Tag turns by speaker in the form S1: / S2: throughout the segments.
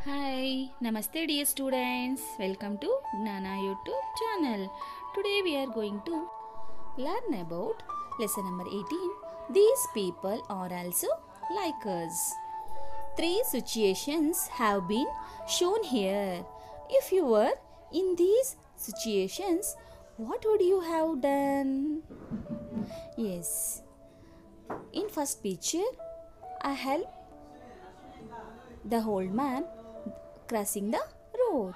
S1: Hi, Namaste dear students. Welcome to Gnana YouTube channel. Today we are going to learn about lesson number 18. These people are also like us. Three situations have been shown here. If you were in these situations, what would you have done? Yes. In first picture, I help the old man crossing the road.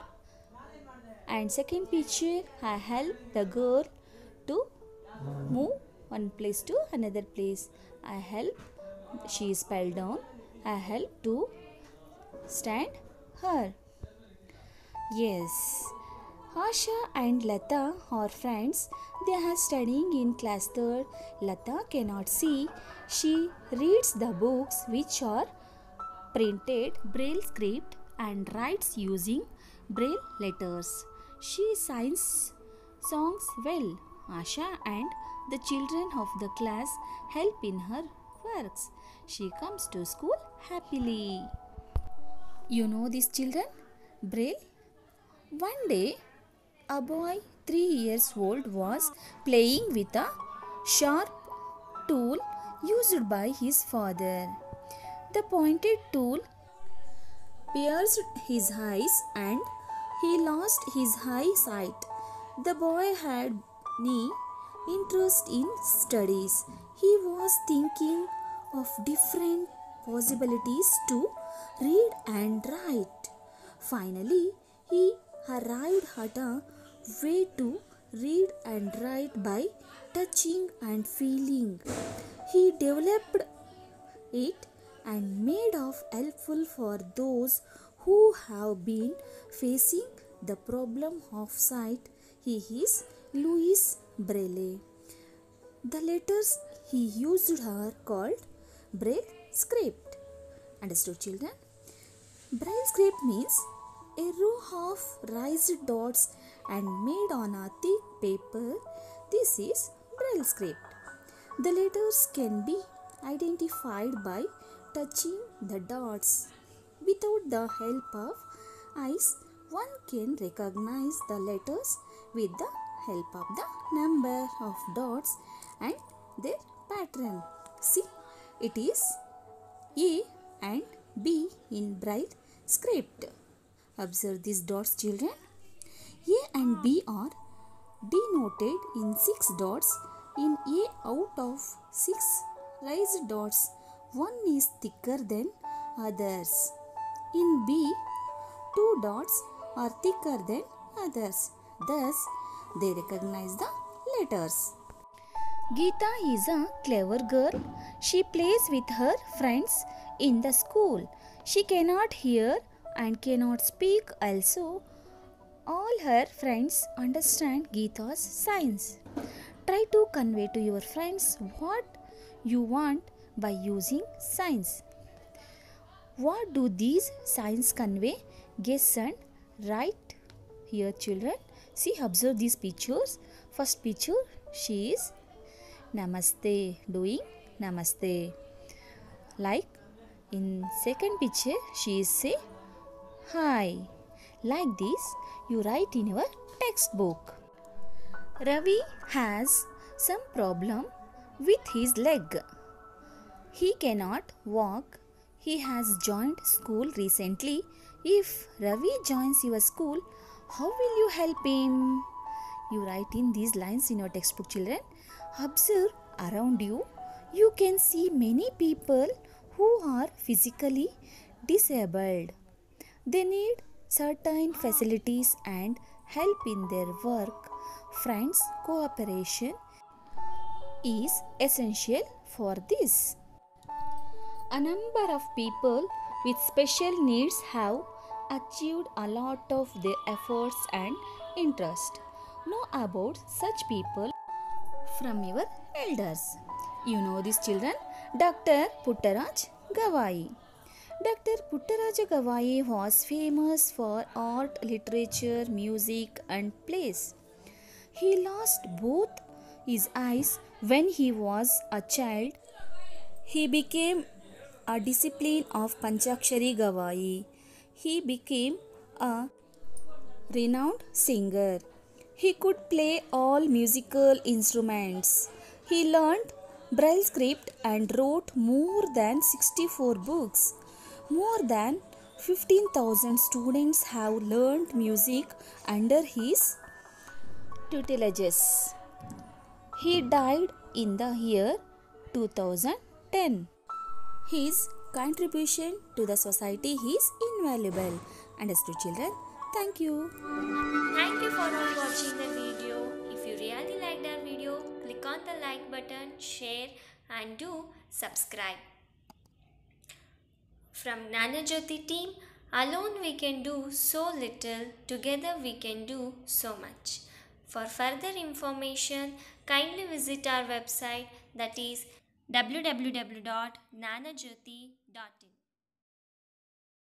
S1: And second picture, I help the girl to move one place to another place. I help, she is fell down. I help to stand her. Yes. Asha and Lata are friends. They are studying in class 3rd. Lata cannot see. She reads the books which are printed braille script and writes using braille letters. She sings songs well. Asha and the children of the class help in her works. She comes to school happily. You know these children? Braille? One day, a boy 3 years old was playing with a sharp tool used by his father. The pointed tool pierced his eyes and he lost his eyesight. The boy had no interest in studies. He was thinking of different possibilities to read and write. Finally, he arrived at a way to read and write by touching and feeling. He developed it and made of helpful for those who have been facing the problem of sight. He is Louis Braille. The letters he used are called Braille script. Understood, children? Braille script means a row of raised dots and made on a thick paper. This is Braille script. The letters can be identified by touching the dots. Without the help of eyes, one can recognize the letters with the help of the number of dots and their pattern. See, it is A and B in Braille script. Observe these dots, children. A and B are denoted in 6 dots. In A, out of 6 raised dots, one is thicker than others. In B, 2 dots are thicker than others. Thus, they recognize the letters. Geeta is a clever girl. She plays with her friends in the school. She cannot hear and cannot speak also. All her friends understand Geeta's signs. Try to convey to your friends what you want by using signs. What do these signs convey? Guess and write here, children. See, observe these pictures. First picture, she is Namaste, doing Namaste. Like in second picture, she is say Hi. Like this, you write in your textbook. Ravi has some problem with his leg. He cannot walk. He has joined school recently. If Ravi joins your school, how will you help him? You write in these lines in your textbook, children. Observe around you. You can see many people who are physically disabled. They need certain facilities and help in their work. Friends' cooperation is essential for this. A number of people with special needs have achieved a lot of their efforts and interest. Know about such people from your elders. You know these children? Dr. Puttaraj Gavai. Dr. Puttaraj Gavai was famous for art, literature, music and plays. He lost both his eyes when he was a child. He became a disciple of Panchakshari Gavai. he became a renowned singer. He could play all musical instruments. He learned Braille script and wrote more than 64 books. More than 15,000 students have learned music under his tutelages. He died in the year 2010. His contribution to the society is invaluable. Understood, children? Thank you.
S2: Thank you for all watching the video. If you really liked our video, click on the like button, share and do subscribe. From Gnana Jyoti team, alone we can do so little, together we can do so much. For further information, kindly visit our website, that is www.gnanajyoti.in.